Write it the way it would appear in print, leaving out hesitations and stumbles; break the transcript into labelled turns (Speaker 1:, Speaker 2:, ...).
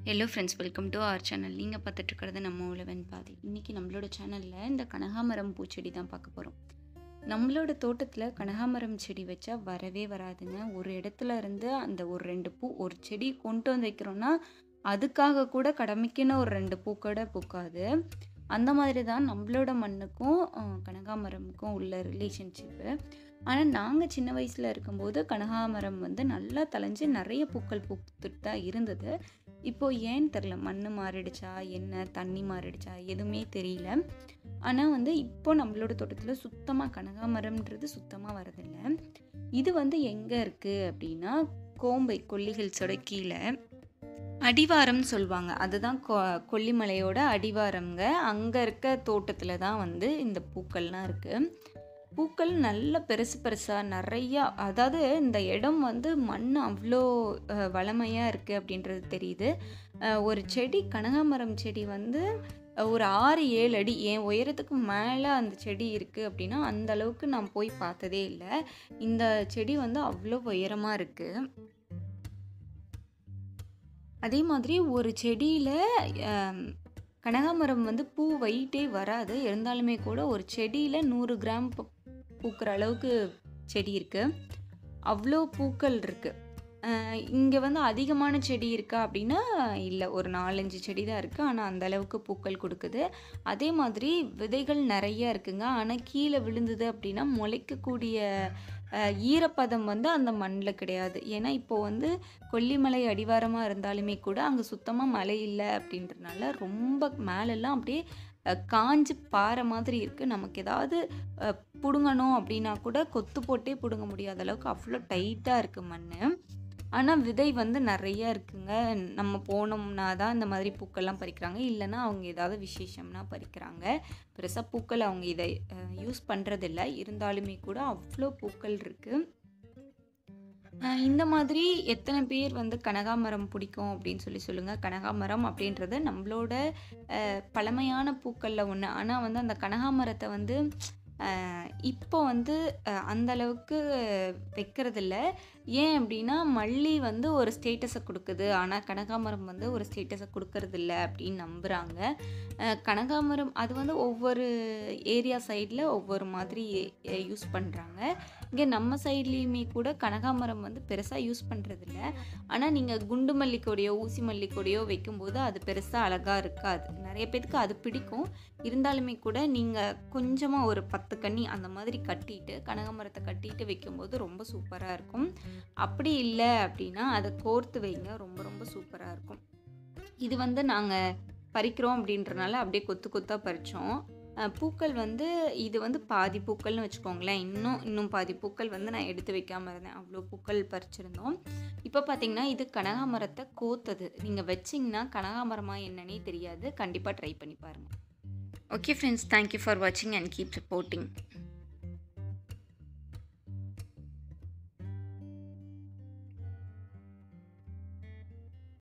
Speaker 1: Hello friends, welcome to our channel. நீங்கள் பார்த்துட்ருக்கிறது நம்ம உழவன் பாதை. இன்றைக்கி நம்மளோட சேனலில் இந்த கனகாமரம் பூச்செடி தான் பார்க்க போகிறோம். நம்மளோட தோட்டத்தில் கனகாமரம் செடி வச்சா வரவே வராதுங்க. ஒரு இடத்துல இருந்து அந்த ஒரு 2 பூ ஒரு செடி கொண்டு வந்து வைக்கிறோன்னா அதுக்காக கூட கடமைக்குன்னு ஒரு 2 பூ கூட பூக்காது. அந்த மாதிரி தான் நம்மளோட மண்ணுக்கும் கனகாமரமுக்கும் உள்ள ரிலேஷன்ஷிப்பு. ஆனால் நாங்கள் சின்ன வயசில் இருக்கும்போது கனகாமரம் வந்து நல்லா தழைஞ்சு நிறைய பூக்கள் பூத்துட்டு தான் இருந்தது. இப்போது ஏன்னு தெரில, மண் மாறிடுச்சா என்ன, தண்ணி மாறிடுச்சா எதுவுமே தெரியல. ஆனால் வந்து இப்போ நம்மளோட தோட்டத்தில் சுத்தமாக கனகாமரம்ன்றது சுத்தமாக வரதில்லை. இது வந்து எங்கே இருக்குது அப்படின்னா, கோம்பை கொல்லிஹில்ஸோட கீழே அடிவாரம்னு சொல்லுவாங்க. அதுதான் கொல்லிமலையோட அடிவாரம்ங்க. அங்கே இருக்க தோட்டத்தில் தான் வந்து இந்த பூக்கள்லாம் இருக்குது. பூக்கள் நல்ல பெருசு பெருசாக நிறையா, அதாவது இந்த இடம் வந்து மண் அவ்வளோ வளமையாக இருக்குது அப்படின்றது தெரியுது. ஒரு செடி கனகாமரம் செடி வந்து ஒரு 6-7 அடி என் உயரத்துக்கு மேலே அந்த செடி இருக்குது அப்படின்னா அந்த அளவுக்கு நான் போய் பார்த்ததே இல்லை. இந்த செடி வந்து அவ்வளோ உயரமாக இருக்குது. அதே மாதிரி ஒரு செடியில் கனகாமரம் வந்து பூ வைட்டே வராது. இருந்தாலுமே கூட ஒரு செடியில் 100 கிராம் பூக்கிற அளவுக்கு செடி இருக்குது. அவ்வளோ பூக்கள் இருக்குது. இங்கே வந்து அதிகமான செடி இருக்கா அப்படின்னா இல்லை, ஒரு 4-5 செடி தான் இருக்குது. ஆனால் அந்த அளவுக்கு பூக்கள் கொடுக்குது. அதே மாதிரி விதைகள் நிறைய இருக்குங்க. ஆனால் கீழே விழுந்தது அப்படின்னா முளைக்கக்கூடிய ஈரப்பதம் வந்து அந்த மண்ணில் கிடையாது. ஏன்னா இப்போது வந்து கொல்லிமலை அடிவாரமாக இருந்தாலுமே கூட அங்கே சுத்தமாக மழை இல்லை அப்படின்றனால ரொம்ப மேலெல்லாம் அப்படியே காஞ்சு பாறை மாதிரி இருக்குது. நமக்கு ஏதாவது பிடுங்கணும் அப்படின்னா கூட கொத்து போட்டே பிடுங்க முடியாத அளவுக்கு அவ்வளோ டைட்டாக இருக்குது மண். ஆனால் விதை வந்து நிறையா இருக்குங்க. நம்ம போனோம்னா தான் இந்த மாதிரி பூக்கள்லாம் பறிக்கிறாங்க. இல்லைன்னா அவங்க ஏதாவது விசேஷம்னா பறிக்கிறாங்க. பெருசாக பூக்கள் அவங்க இதை யூஸ் பண்ணுறதில்ல. இருந்தாலுமே கூட அவ்வளோ பூக்கள் இருக்குது. இந்த மாதிரி எத்தனை பேர் வந்து கனகாமரம் பிடிக்கும் அப்படின்னு சொல்லுங்கள். கனகாமரம் அப்படின்றது நம்மளோட பழமையான பூக்களில் ஒன்று. ஆனால் வந்து அந்த கனகாமரத்தை வந்து இப்போ வந்து அந்த அளவுக்கு வைக்கிறதில்ல. ஏன் அப்படின்னா, மல்லி வந்து ஒரு ஸ்டேட்டஸை கொடுக்குது, ஆனால் கனகாமரம் வந்து ஒரு ஸ்டேட்டஸை கொடுக்கறதில்ல அப்படின்னு நம்புகிறாங்க. கனகாமரம் அது வந்து ஒவ்வொரு ஏரியா சைடில் ஒவ்வொரு மாதிரி யூஸ் பண்ணுறாங்க. இங்கே நம்ம சைட்லேயுமே கூட கனகாமரம் வந்து பெருசாக யூஸ் பண்ணுறதில்ல. ஆனால் நீங்கள் குண்டு மல்லிக்கொடியோ ஊசி மல்லிக்கொடியோ வைக்கும்போது அது பெருசாக அழகாக இருக்காது. நிறைய பேருக்கு அது பிடிக்கும். இருந்தாலுமே கூட நீங்கள் கொஞ்சமாக ஒரு 10 கன்னி அந்த மாதிரி கட்டிட்டு கனகாமரத்தை கட்டிட்டு வைக்கும்போது ரொம்ப சூப்பராக இருக்கும். அப்படி இல்லை அப்படின்னா அதை கோர்த்து வைங்க, ரொம்ப ரொம்ப சூப்பராக இருக்கும். இது வந்து நாங்கள் பறிக்கிறோம் அப்படின்றனால அப்படியே கொத்து கொத்தாக பறித்தோம். பூக்கள் வந்து இது வந்து பாதி பூக்கள்னு வச்சுக்கோங்களேன். இன்னும் பாதி பூக்கள் வந்து நான் எடுத்து வைக்காமல் இருந்தேன். அவ்வளோ பூக்கள் பறிச்சிருந்தோம். இப்போ பார்த்தீங்கன்னா இது கனகாமரத்தை கோத்தது. நீங்கள் வச்சிங்கன்னா கனகாமரமாக என்னன்னே தெரியாது. கண்டிப்பாக ட்ரை பண்ணி பாருங்கள். ஓகே ஃப்ரெண்ட்ஸ், தேங்க்யூ ஃபார் வாட்சிங் அண்ட் கீப் சப்போர்ட்டிங்.